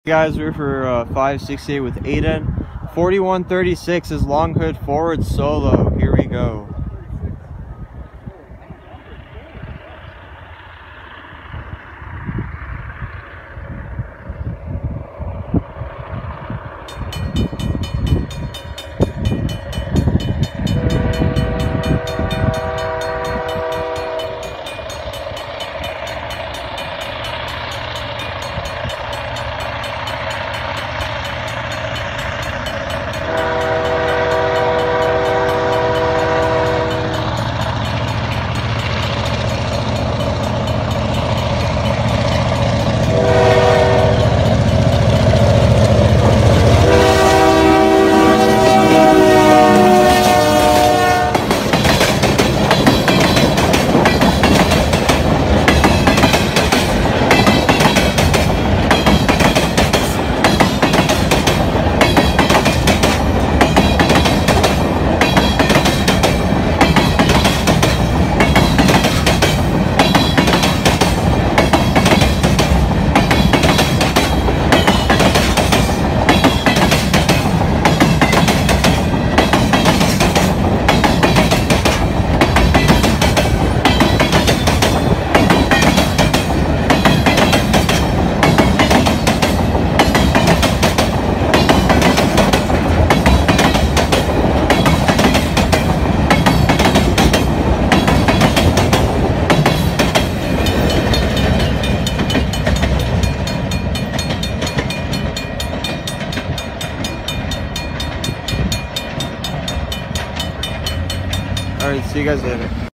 Guys, we're for 568 with Aidan. 4136 is long hood forward solo. Here we go. Alright, see you guys later.